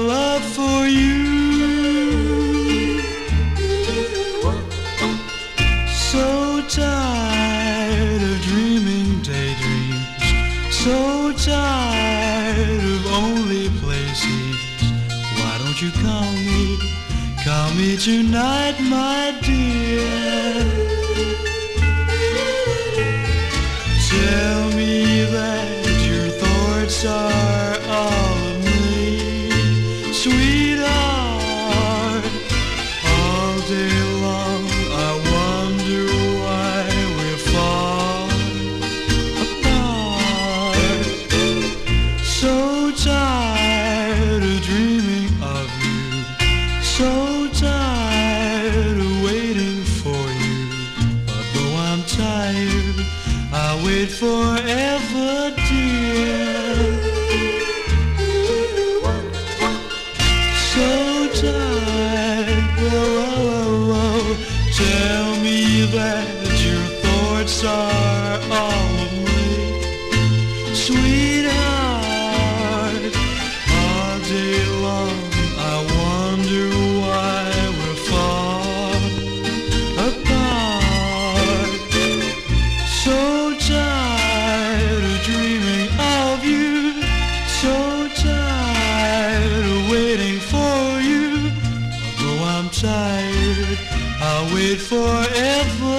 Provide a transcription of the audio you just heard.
love for you. So tired of dreaming daydreams, so tired of only places. Why don't you call me tonight, my dear? Tell me that your thoughts are all of me, sweetheart. All day long I wonder why we're far apart. So tired of dreaming of you, so tired of waiting for you. Although I'm tired, I'll wait forever, dear. So tired, whoa. Tell me that your thoughts are all of me, sweetheart. All day long I wonder why we're far apart. So tired of dreaming of you, so tired of waiting for you. Although I'm tired, I'll wait forever.